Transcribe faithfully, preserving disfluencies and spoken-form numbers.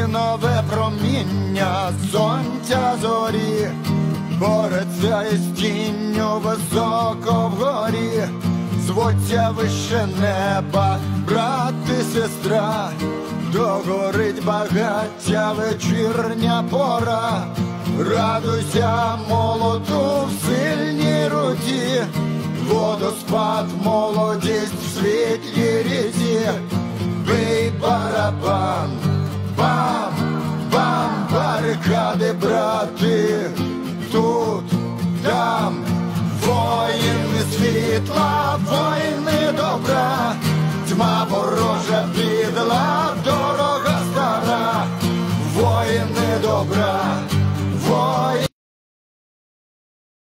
нове проміння сонця зорі бореться із тінню високо вгорі. Звуться вище неба, брат і сестра, догорить багаття вечірня пора. Радуйся молоду в сильній руці, водоспад, молодість в світлій різі. Бий барабан, бам, бам, барикади, брати,